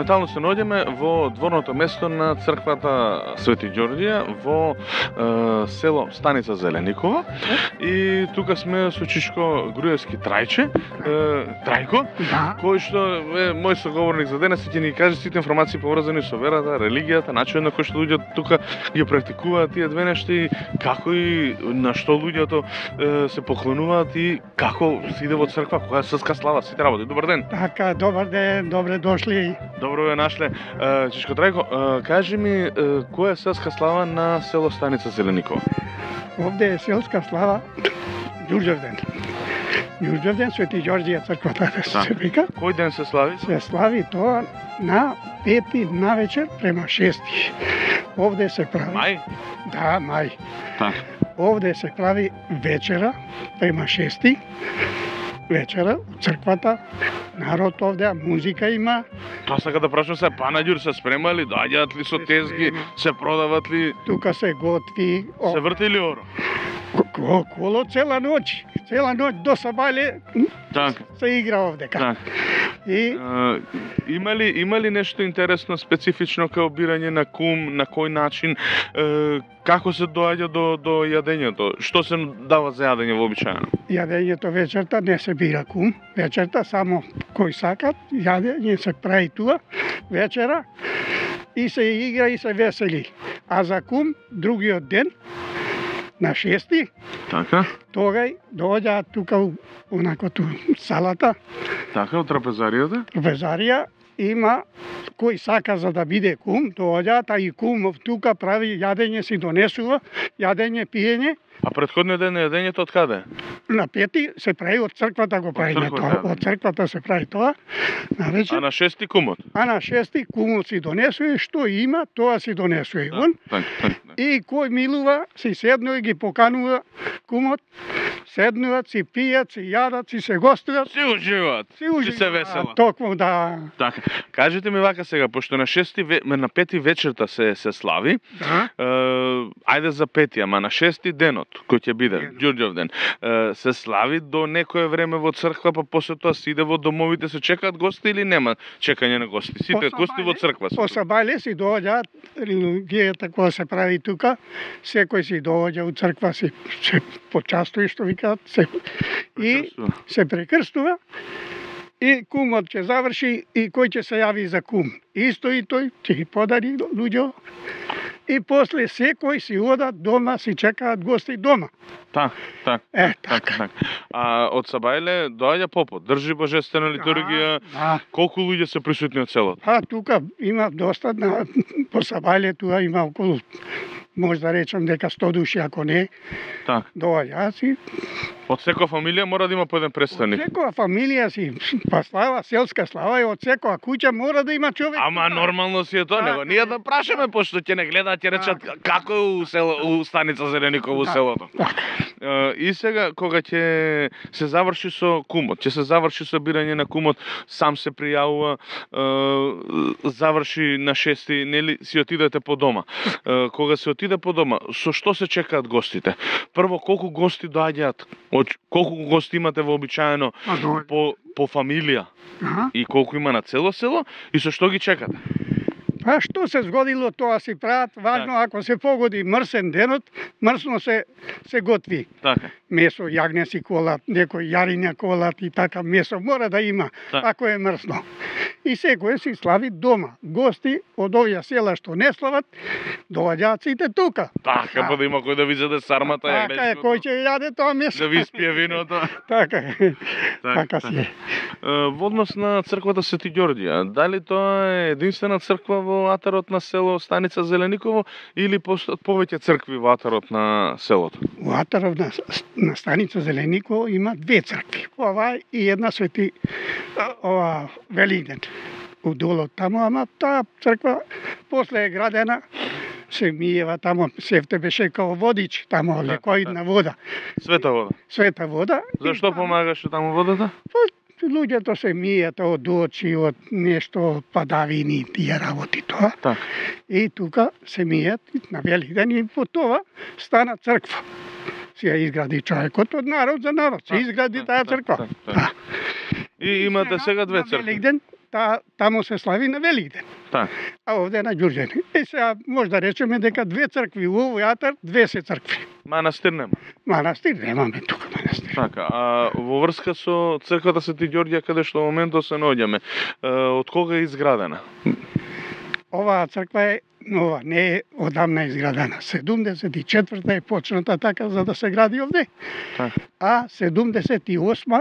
моментално се наоѓаме во дворното место на црквата Свети Ѓорѓија во село Станица Зеленикова и тука сме со Чичко Груевски Трајче, Трајко, кој што е мој соговорник за денес и ќе ни каже сите информации поврзани со верата, религијата, начинот на кој што луѓето тука ги практикуваат тие две нешта и како и на што луѓето се поклонуваат и како се иде во црква, која е светска слава, сите работи. Добар ден. Така, добар ден, добре дошли. Добро ве нашле. Чичко Трајко, кажи ми која е светска слава на село Станица Зеленикова? Овде е селска слава Ѓурѓевден. Ѓурѓевден, Свети Ѓорѓија црквата се вика. Кој ден се слави? Се слави тоа на 5 навечер према 6. Овде се прави. Мај? Да, мај. Така. Овде се прави вечера према 6. Вечера у црквата, народ овде, музика има. Тоа сака да прашам се, панаѓур се спремали, доаѓаат ли со тезги, се продават ли? Тука се готви. Се врти ли оро? Коло цела ноќ до сабајле се игра овде. Так. И има ли нешто интересно, специфично као бирање на кум, на кој начин, како се доаѓа до јадењето? Што се дава за јадење вообичаено? Јадењето вечерта не се бира кум, вечерта само кој сакат, јадење се прави туа вечера и се игра и се весели. А за кум другиот ден на 6. Така. Тогај доаѓаат тука онакото салата. Така, од трапезаријата? Трапезарија има кој сака за да биде кум, доаѓаат, а и кумов тука прави јадење, си донесува, јадење, пиење. А претходниот ден на јадењето од каде? На 5 се прави од црквата го прави тоа. Од црквата се прави тоа. На вечер. А на 6 кумот? А на 6 кумот си донесува, што има, тоа си донесува он. И кој милува, си седнува и ги поканува кумот. Седнуваат, си пијат, си јадат, си се гостуват. Си уживаат. Си се веселат. Токму да. Така. Кажете ми вака сега, пошто на на 5 вечерта се слави. Да. Ајде за 5, ама на 6 денот кој ќе биде Ѓурѓевден, се слави до некое време во црква, па после тоа се иде во домовите, се чекаат гости или нема чекање на гости? Сите гости во црква се. По сабајле си доаѓаат, религијата која се прави тука, секој си доаѓа у црква, се почастува, што викаат, и се прекрстува. И кумот ќе заврши и кој ќе се јави за кум. Исто и тој ќе ги подари луѓе. И после секој си одат дома, си чекаат гости дома. Так. Така. А од сабајле доаѓа попот, држи божествена литургија. Да. Колку луѓе се присутни од селото? Тука има доста, по сабајле туа има околу, може да речам дека 100 души, ако не. Так. Доаѓа си. Од секоја фамилија мора да има по еден представник. Од секоја фамилија си, па слава, селска слава и од секоја куќа мора да има човек. Ама нормално си е тоа, него ние да прашаме, пошто ќе не гледаат, ќе речат како е у Станица Зеленикова у селото. И сега кога ќе се заврши со кумот, ќе се заврши со бирање на кумот, сам се пријавува, заврши на 6, нели си отидете по дома. Кога се отиде по дома, со што се чекаат гостите? Прво, колку гости доаѓаат? Колку гости имате вообичаено по фамилија? И колку има на цело село? И со што ги чекате? Па што се згодило, тоа си прават. Важно, ако се погоди мрсен денот, мрсно се готви. Така. Месо, јагне си колат, некој јариња колат и така месо мора да има, ако е мрсно. И секој си слави дома. Гости од овие села што не слават, доаѓаат сите тука. Така, па да има кој да ви заде сармата, така е, кој ќе јаде тоа месо. Да ви испие виното. Така си е. Во однос на црквата Свети Ѓорѓија, дали тоа е единствена црква во атарот на село Станица Зеленикова или постојат повеќе цркви во атарот на селото? Во атарот на Станица Зеленикова има 2 цркви. Ова и една Свети Велигден. У долот тамо, ама таа црква после е градена, се миева тамо, севте беше као водич, тамо лекоидна вода. Света вода? Света вода. Зашто помагаше тамо водата? Луѓето се мијат од очи, од нешто, падавини, тие работи тоа. Так. И тука се мијат на Велигден и по тоа стана црква. Си ја изгради човекот од народ за народ. Се изгради таа црква. И имате сега 2 цркви. тамо се слави на Великден. Так. А овде на Ѓурѓани. И сега може да речеме дека две цркви у овој атар, две се цркви. Манастир нема. Манастир немаме тука манастир. Така, а во врска со црквата Свети Ѓорѓе каде што во моментот се наоѓаме, од кога е изградена? Оваа црква е нова, не е одамна изградена. 74-та е почната така за да се гради овде. Так. А 78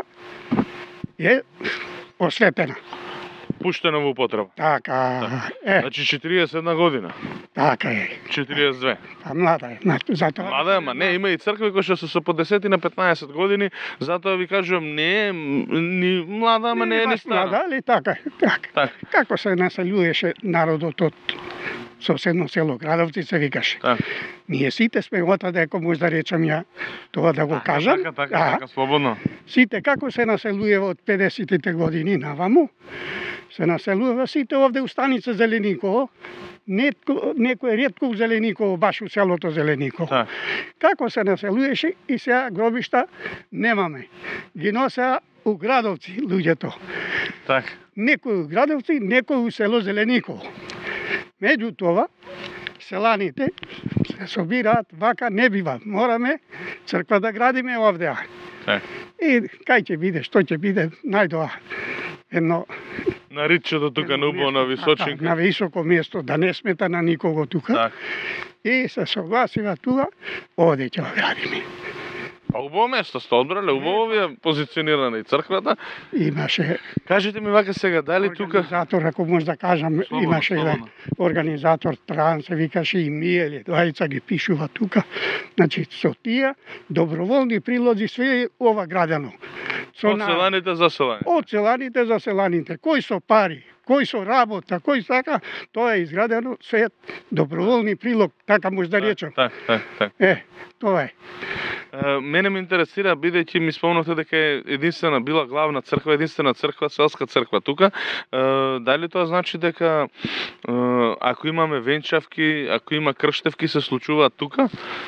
е осветена. Пуштена во употреба. Така, е, Значи 41 година. така е. 42. Па млада е, затоа. Млада, ама не, има и цркви кои што се со по 10 на 15 години, затоа ви кажувам, не е ни млада, ама не е ни баш млада, стара. али така, така. Так. Како се населуваше народот од соседно село Градовци се викаше. Так. Ние сите сме отаде, ако може да речам ја тоа да го кажам. Така, слободно. Сите како се населува од 50-тите години наваму, се населува сите овде у станица Зелениково, некој ретко у Зелениково, баш у селото Зелениково. Так. Како се населуваше и сега гробишта немаме. Ги носеа у Градовци луѓето. Так. Некој у Градовци, некој у село Зелениково. Меѓутоа, селаните се собираат, вака не бива. Мораме црква да градиме овде. Так. И кај ќе биде, што ќе биде, најдоа едно На ричето тука на убаво на височинка. на високо место, да не смета на никого тука. Так. И се согласива тука, овде ќе го градиме. Па убаво место сте одбрале, убаво ви е позиционирана и црквата. Имаше Кажете ми вака сега, дали тука... организатор, ако може да кажам, Слободно, имаше еден слободно. организатор, Тран се викаше и Мијеле, двајца ги пишува тука. Значи, со тие доброволни прилози све е ова градено. Од селаните за селаните. Од селаните за селаните. Кој со пари, кој со работа, кој сака, тоа е изградено све доброволни прилог, така може да речем. Так. Тоа е. Мене ме интересира, бидејќи ми спомнавте дека е единствена била главна црква, единствена црква, селска црква тука, дали тоа значи дека ако имаме венчавки, ако има крштевки, се случуваат тука?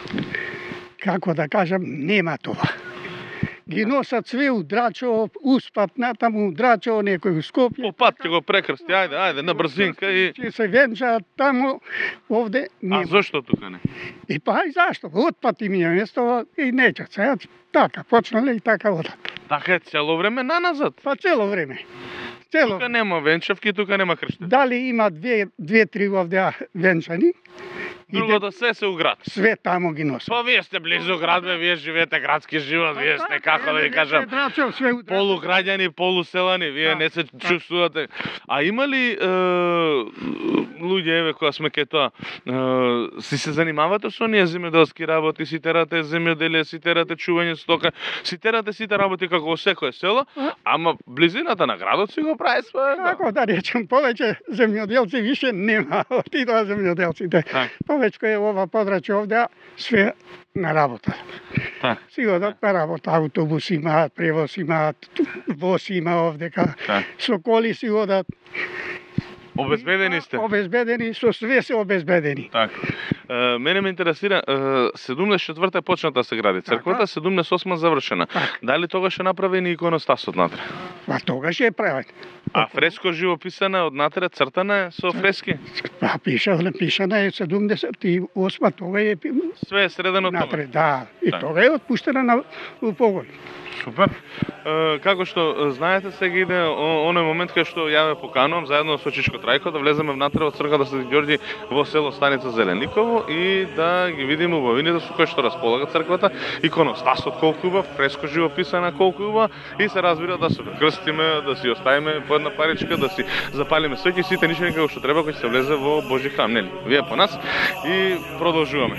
Како да кажам, нема тоа. Ги носат све у Драчево, успат натаму у Драчево, некој у Скопје. По пат ќе го прекрсти, ајде, на брзинка и... Ќе се венчаат таму, овде А нема. зошто тука не? И па и зашто? Отпат им е место и неќат се. Така, почнале и така одат. Така е цело време наназад. Па цело време. Цело. Тука нема венчавки, тука нема крштевки. Дали има две-три овде венчани, Другото се у град. све таму ги носат. Па вие сте близу град, бе, вие живеете градски живот, вие сте, како да ви кажам, Драчев, све у Драчев. полуграѓани, полуселани, вие не се чувствувате. А има ли луѓе, еве, која сме ке тоа, си се занимавате со оние земјоделски работи, си терате земјоделие, си терате чување стока, си терате сите работи како во секое село, ама близината на градот си го прави своето. Како да речем, повеќе земјоделци више нема, отидоа земјоделците. Так. Повеќе е ова подрачје овде, све на работа. Так. Си одат на работа, автобус имаат, превоз имаат, воз има овдека, Так. со коли си одат. Обезбедени сте. Обезбедени, со све се обезбедени. Так. Мене ме интересира, 74-та е почната да се гради црквата, 78-та завршена. Дали тогаш е направен и иконостасот натре? Па тогаш е правен. А фреско живописана од натре, цртана е со фрески? Па пишана е 78, тога е Све е средено тоа. напред, да. И Так. тога е отпуштена на у погон. Супер. Како што знаете, сега иде оној момент кај што ја ве поканувам заедно со Чичко Трајко да влеземе внатре во црквата Свети Ѓорѓи во село Станица Зелениково и да ги видиме убавините со кои што располага црквата, иконостасот колку убав, фреско живописана колку убав и се разбира да се крстиме, да си оставиме по една паричка, да си запалиме свеќи сите нишени како што треба кој ќе се влезе во Божји храм, нели? Вие по нас и продолжуваме.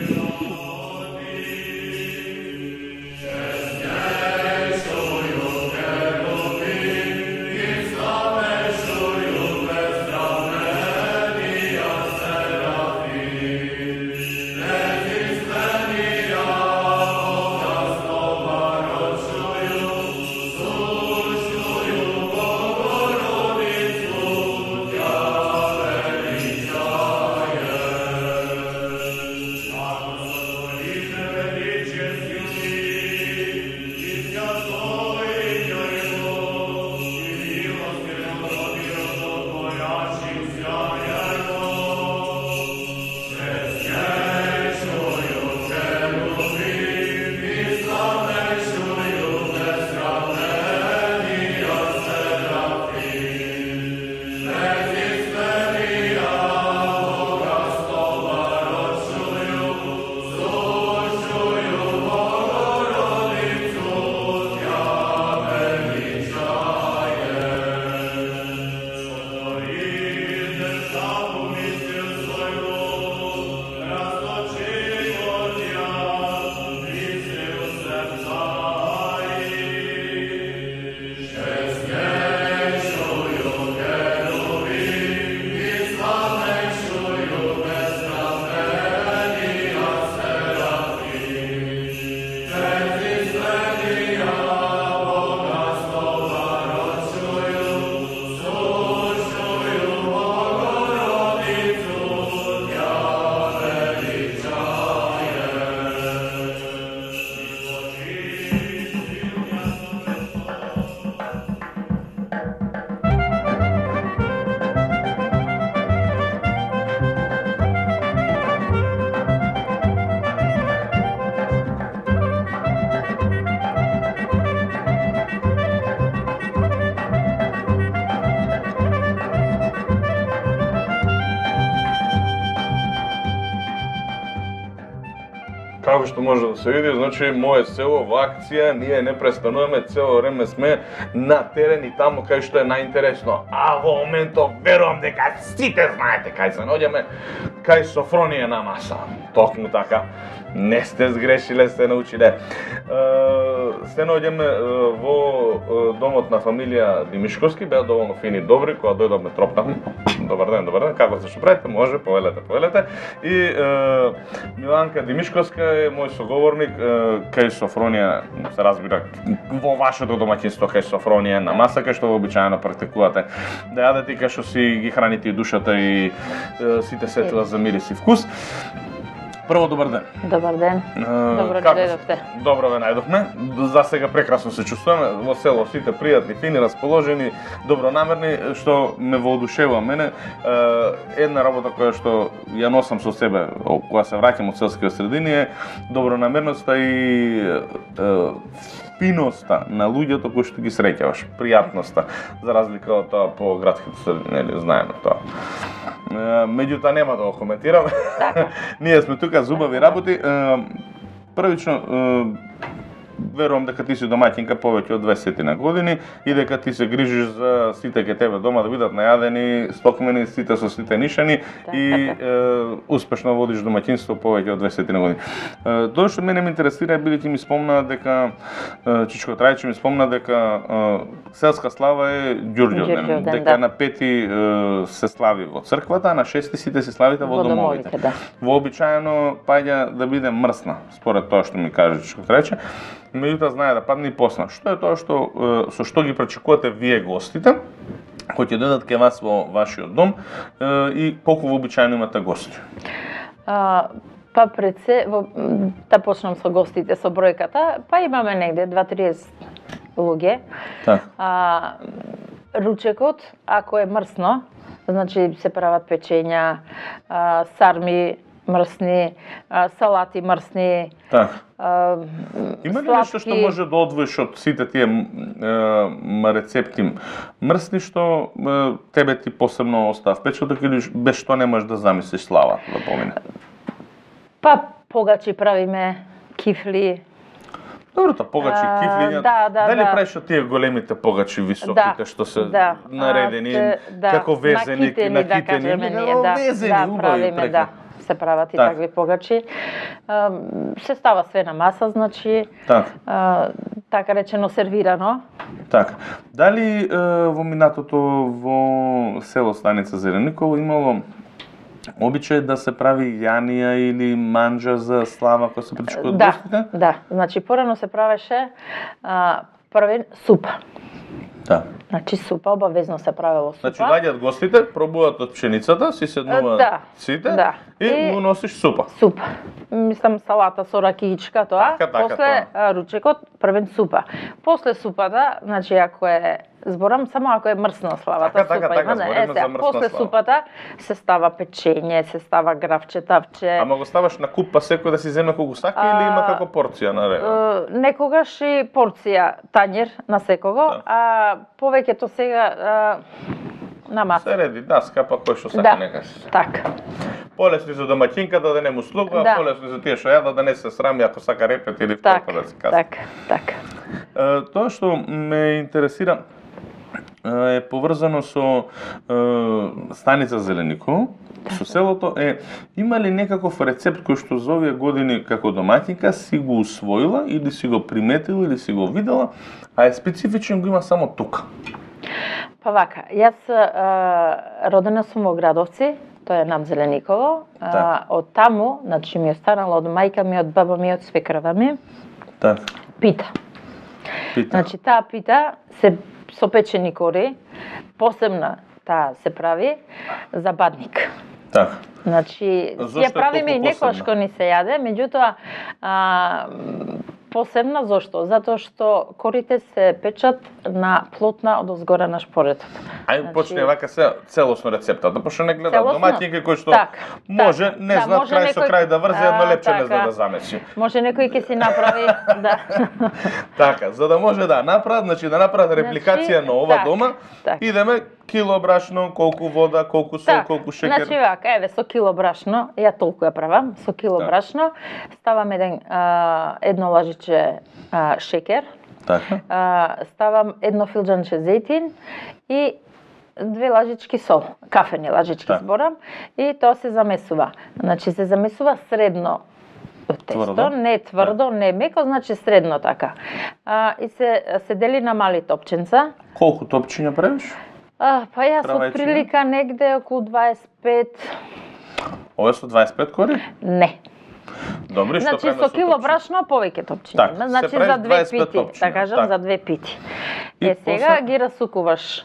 како што може да се види, значи мое село во акција, ние не престануваме, цело време сме на терен и таму кај што е најинтересно. А во моментов верувам дека сите знаете кај се наоѓаме, кај Софронија на маса. Токму така. Не сте сгрешиле, сте научиле. Се наоѓаме во домот на фамилија Димишковски, беа доволно фини и добри, кога дојдовме тропнавме. Добар ден, како се што правите? Може, повелете. И Миланка Димишковска е мој соговорник кај Софронија, се разбира, во вашето домаќинство кај Софронија на маса, кај што вообичаено практикувате да јадете и кај што си ги храните и душата и сите сетила за мирис и вкус. Прво, добар ден. Добар ден. Добро дојдовте. Добро ве најдовме. За сега прекрасно се чувствуваме. Во село сите пријатни, фини, расположени, добронамерни, што ме воодушевува мене. Една работа која што ја носам со себе кога се враќам од селските средини е добронамерноста и финоста на луѓето кои што ги среќаваш, пријатноста, за разлика од тоа по градските средини, нели знаеме тоа. Меѓутоа нема да го коментирам. Ние сме тука за убави работи. Првично верувам дека ти си домаќинка повеќе од 20 на години и дека ти се грижиш за сите кај тебе дома да бидат најадени, стокмени, сите со сите нишани и успешно водиш домаќинство повеќе од 20 на години. Тоа што мене ме интересира бидејќи ми спомна дека Чичко Трајче ми спомна дека селска слава е Ѓурѓовден, дека на 5 се слави во црквата, а на 6 сите се славите во домовите. Вообичаено паѓа да биде мрсна, според тоа што ми каже Чичко Трајче. Меѓутоа знае да падне и посна. Што е тоа што со што ги пречекувате вие гостите кои ќе дојдат кај вас во вашиот дом и колку вообичаено имате гости? Па пред се, да почнам со гостите, со бројката, па имаме негде 2-30 луѓе. Ручекот, ако е мрсно, значи се прават печења, сарми мрсни, салати мрсни. Има ли нешто што може да одвоиш од сите тие рецепти мрсни што тебе ти посебно остава впечаток или без што не можеш да замислиш слава да помине? Па погачи правиме, кифли. Доброто, погачи, кифли. Дали правиш од тие големите погачи високите што се наредени како везени, накитени? Везени, убави прека. Се прават и такви погачи. Се става све на маса, значи така речено сервирано. Така. Дали во минатото во село Станица Зелениково имало обичај да се прави јанија или манџа за слава која се причекува од гостите? Да, значи порано се правеше првен супа. Да. Значи супа обавезно се правело супа. Значи доаѓаат гостите, пробуваат од пшеницата, си седнуваат сите и му носиш супа. Супа. Мислам салата со ракиичка тоа. После ручекот првен супа. После супата, значи ако е зборам само ако е мрсна славата супа има, после супата се става печење, се става гравче, тавче. Ама го ставаш на куп па секој да си земе колку сака или има како порција на ред? Некогаш и порција, тањер на секого, а повеќето сега на маса. Се реди даска, па кој што сака нека се. Така. Полесно за домаќинката да не му слуга, полесно за тие што јадат да не се срами ако сака репет или вторка да се казва. Така. Тоа што ме интересира е поврзано со Станица Зелениково, со селото е има ли некаков рецепт кој што за овие години како домаќинка си го усвоила или си го приметила или си го видела, а е специфичен го има само тука? Па вака, јас родена сум во Градовци, тоа е над Зелениково. Од таму, значи ми останало од мајка ми, од баба ми, од свекрва ми. Пита. Значи таа пита се со печени кори, посебна таа се прави за бадник. Така. Значи, ја правиме и некојаш кога ни се јаде, меѓутоа посебна зошто? Затоа што корите се печат на плотна од озгора на шпоретот. Ај почне вака се целосно рецептата, пошто не гледа домаќинки кои што може не знаат крај со крај да врзе, едно лепче не знае да замеси. Може некој ќе си направи, да. Така, за да може да направат, значи да направат репликација на ова дома, идеме кило брашно, колку вода, колку сол, колку шекер. Значи вака, еве со кило брашно, ја толку ја правам, со кило брашно, ставам едно лажиче шекер. Така. Ставам едно филџанче зејтин и 2 лажички сол, кафени лажички зборам, и тоа се замесува. Значи се замесува средно тесто, не тврдо, не меко, значи средно така. И се дели на мали топченца. Колку топчиња правиш? Па јас од прилика негде околу 25. Ова со 25 кори? Не. Добри, што значи со кило брашно повеќе топчиња. Значи за 2 пити, да кажам, за 2 пити. Сега ги расукуваш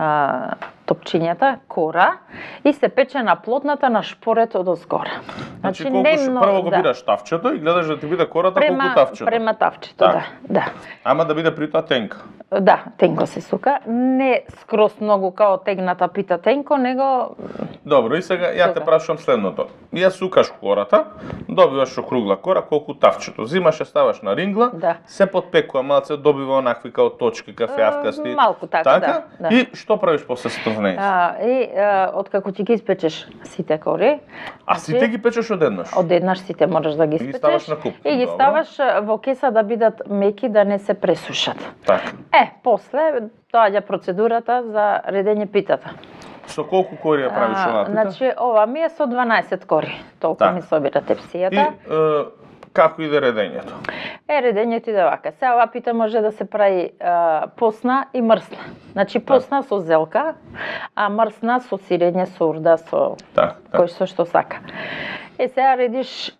топчињата, кора, и се пече на плотната на шпорет од озгора. Значи прво го бираш тавчето и гледаш да ти биде кората колку тавчето. Према тавчето, да. Ама да биде при тоа тенка. Да, тенко се сука. Не скроз многу као тегната пита тенко, него... Добро, и сега ја те прашувам следното. Ја сукаш кората, добиваш округла кора, колку тавчето. Зимаш ја ставаш на рингла, се подпекува малце, добива онакви као точки, кафеавкасти. Малку така, да. И што правиш после тоа неа? Откако ти ги испечеш сите кори... А сите ги печеш одеднаш? Одеднаш сите можеш да ги испечеш. И ги ставаш на куп. И ги ставаш во кеса да бидат меки, да не се пресушат. Така. После доаѓа процедурата за редење питата. Со колку кори ја правиш оваа пита? Значи, ова ми е со 12 кори. Толку ми собира тепсијата. И како иде редењето? Редењето иде вака. Сега оваа пита може да се прави посна и мрсна. Значи посна со зелка, а мрсна со сирење, со урда, со кој што сака. И сега редиш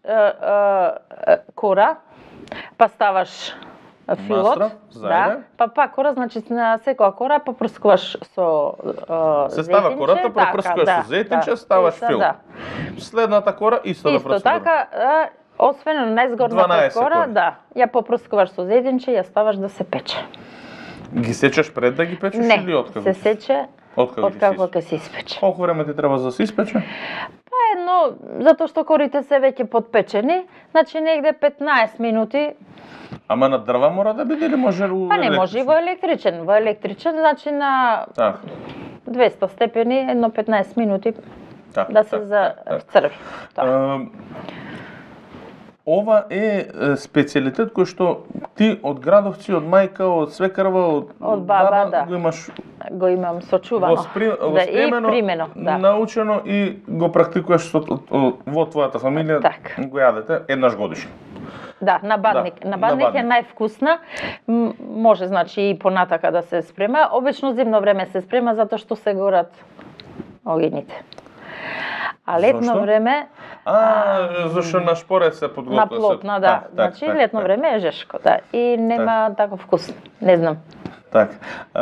кора, па ставаш филот, па кора, значи на секоја кора попрскуваш со зејтинче. Се става кората, попрскуваш со зејтинче, ставаш филот. Следната кора исто да процедура. Исто така, освен најзгорната кора, ја попрскуваш со зејтинче, ја ставаш да се пече. Ги сечеш пред да ги печеш или откако? Не, се сече откако ќе се испече. Колку време ти треба за да се испече? Едно, затоа што корите се веќе подпечени, значи негде 15 минути. Ама на дрва мора да биде или може у Па не може и во електричен. Во електричен, значи на 200 степени, едно 15 минути да се зацрви. Ова е специјалитет кој што ти од градовци, од мајка, од свекарва, од баба го имаш. Го имам сочувано. Воспремено, научено и го практикуваш во твојата фамилија, го јадете еднаш годишно. Да, на бадник. На бадник е највкусна. Може, значи, и понатака да се спрема. Обично зимно време се спрема затоа што се горат огињите. А летно време... зашто на шпорет се подготвува. На плотна, да. Значи, летно време е жешко, да. И нема таков вкус. Не знам. Така.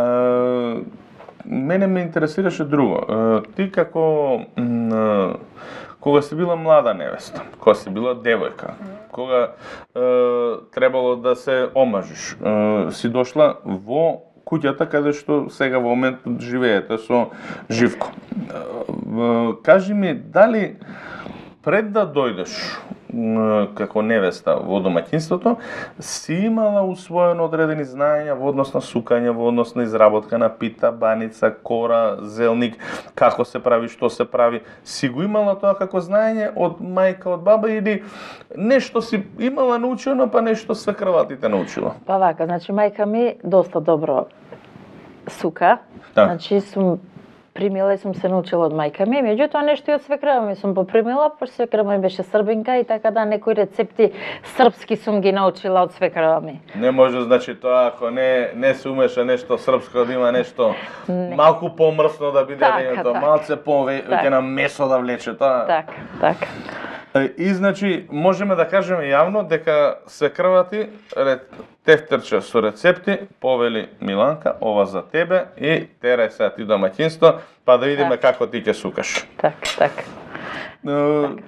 Мене ме интересираше друго. Ти како... Кога си била млада невеста, кога си била девојка, кога требало да се омажиш, си дошла во куќата каде што сега во моментот живеете со Живко. Кажи ми, дали пред да дојдеш како невеста во домаќинството, си имала усвоено одредени знаења во однос на сукање, во однос на изработка на пита, баница, кора, зелник, како се прави, што се прави? Си го имала тоа како знаење од мајка, од баба, или нешто си имала научено, па нешто свекрватите научила? Па вака, значи мајка ми доста добро сука. Значи сум примила и сум се научила од мајка ми, меѓутоа нешто и од свекрва ми сум попримила, пошто свекрва ми беше србинка и така да некои рецепти српски сум ги научила од свекрва ми. Не може, значи тоа ако не се умеше нешто српско, да има нешто малку помрсно да биде денето, малце повеќе на месо да влече тоа. Така. И значи можеме да кажеме јавно дека свекрва ти тефтерче со рецепти повели Миланка, ова за тебе и терај сега ти домаќинство, па да видиме како ти ќе сукаш. Така.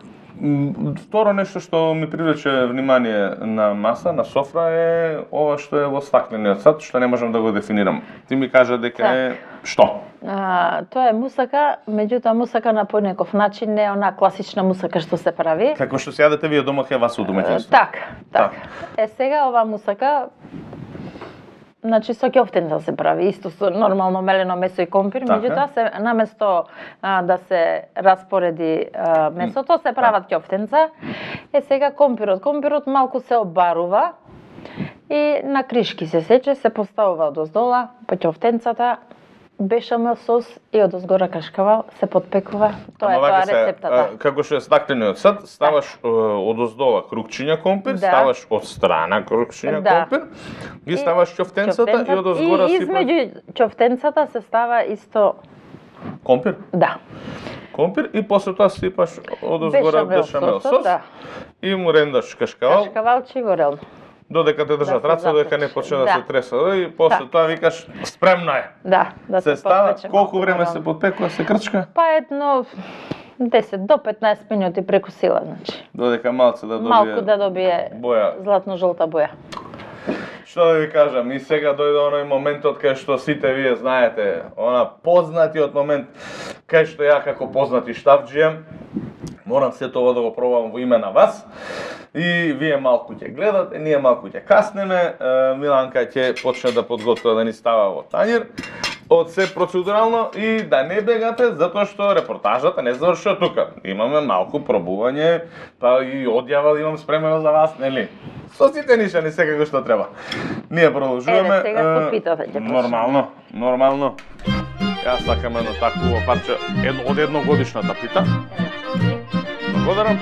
Второ нешто што ми привлече внимание на маса, на софра е ова што е во стаклениот сад, што не можам да го дефинирам. Ти ми кажа дека е што? Тоа е мусака, меѓутоа мусака на понеков начин, не е она класична мусака што се прави. Како што се јадете вие дома кај вас у домаќинство? Так. Сега ова мусака, значи со ќофтенца се прави, исто со нормално мелено месо и компир, меѓутоа се наместо да се распореди месото, се прават ќофтенца. Сега компирот малку се обарува и на кришки се сече, се поставува одоздола по ќофтенцата, бешамел сос и одозгора кашкавал се подпекува. Тоа е рецептата. Како што е стаклениот сад, ставаш одоздола крукчиња компир, ставаш од страна крукчиња компир, ги ставаш ќофтенцата и одозгора сипаш. И измеѓу ќофтенцата се става исто компир? Да. Компир и после тоа сипаш одозгора бешамел сос и му рендаш кашкавал. Кашкавалче и горелно. Додека те држат раце, додека не почне да се треса и после тоа викаш спремно е. Да се става. Колку време се подпекува, се крчка? Па едно 10 до 15 минути преку сила, значи. Додека малку да добие боја, златно-жолта боја. Што да ви кажам, и сега дојде оној моментот кај што сите вие знаете, она познатиот момент кај што ја како познати штафџија морам сето ова да го пробам во име на вас. И вие малку ќе гледате, ние малку ќе каснеме, Миланка ќе почне да подготвува да ни става во тањер. Од се процедурално и да не бегате, затоа што репортажата не завршува тука. Имаме малку пробување, па и одјава имам спремено за вас, нели? Со сите нишани секако што треба. Ние продолжуваме. Сега со питата ќе почнеме. Нормално. Јас сакам едно такво парче од едногодишната пита. Благодарам.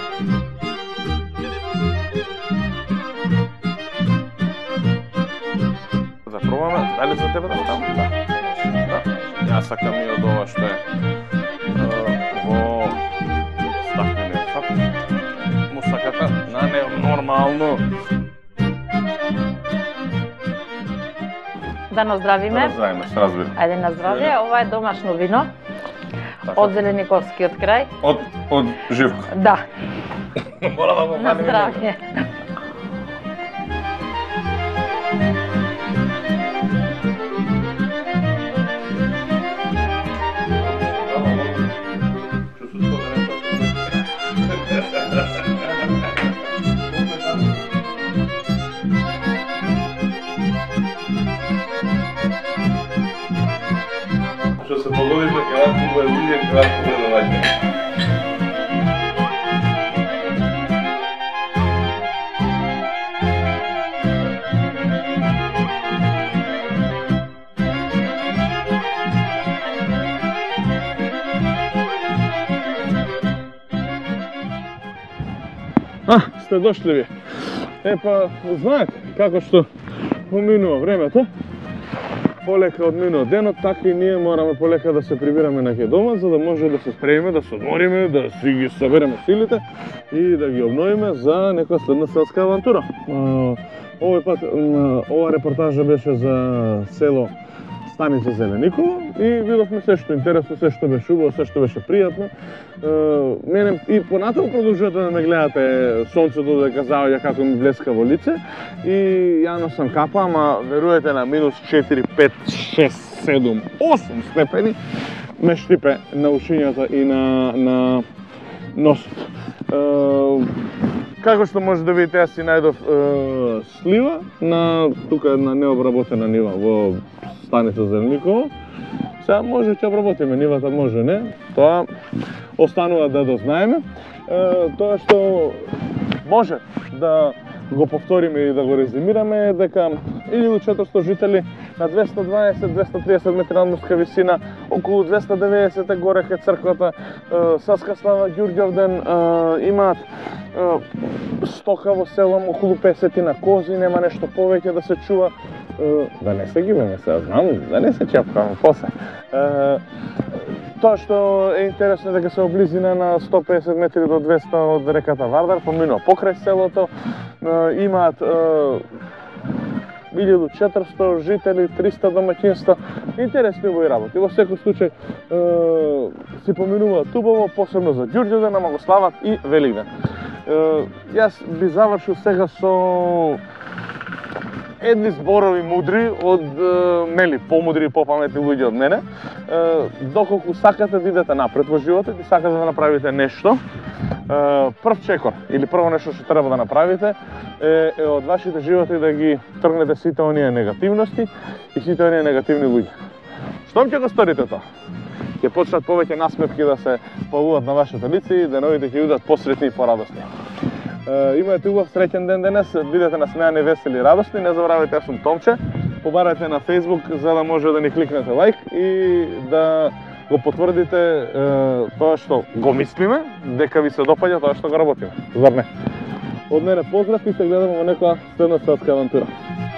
Да пробаме, дали за тебе да ставам? Да. Јас сакам и од ова што е во стаклениот сад. Мусаката на нормално. Да наздравиме. Да наздравиме, се разбира. Ајде на здравје, ова е домашно вино. Од Зелениковскиот крај. Од Живко. Да. Мора да го на здравје. Што се погодите кратко во луѓе, кратко во луѓе. Сте дошли ви. Епа, знаете, како што поминува времето, полека одминува денот, така и ние мораме полека да се прибираме на дома, за да може да се спремиме, да се одмориме, да си ги собереме силите и да ги обновиме за некоја следна селска авантура. Овој пат, ова репортажа беше за село Станица Зелениково и видовме се што интересно, се што беше убаво, се што беше пријатно. Мене и понатаму продолжувате да ме гледате сонцето додека заоѓа како ми блеска во лице и ја носам капа, ама веруете на минус 4, 5, 6, 7, 8 степени ме штипе на ушињата и на носот. Како што може да видите, јас си најдов слива на тука една необработена нива во Станица Зелениково. Сега може ќе обработиме нивата, може не. Тоа останува да дознаеме. Тоа што може да го повториме и да го резимираме е дека 1400 жители на 220-230 метри надморска висина, околу 290 горе кај црквата, Саска слава Ѓурѓовден, имаат стока во село, околу 50 на кози, нема нешто повеќе да се чува. Да не се гибеме сега, знам, да не се чепкаме после. Тоа што е интересно е дека се облизина на 150 метри до 200 од реката Вардар, поминува покрај селото, имаат 1400 жители, 300 домаќинства, интересни убави работи. Во секој случај си поминуваат убаво, посебно за Ѓурѓевден, ама го слават и Великден. Јас би завршил сега со едни зборови мудри од нели помудри и попаметни луѓе од мене. Доколку сакате да идете напред во животот и сакате да направите нешто, прв чекор или прво нешто што треба да направите е од вашите животи да ги тргнете сите оние негативности и сите оние негативни луѓе. Штом ќе го сторите тоа, ќе почнат повеќе насмевки да се појавуваат на вашите лица и деновите ќе бидат посретни и порадосни. Имате убав среќен ден денес, бидете насмеани, весели и радосни. Не заборавајте, јас сум Томче. Побарајте на Facebook за да може да ни кликнете лайк и да го потврдите тоа што го мислиме, дека ви се допаѓа тоа што го работиме. Зар не? Од мене поздрав и се гледаме во некоја следна селска авантура.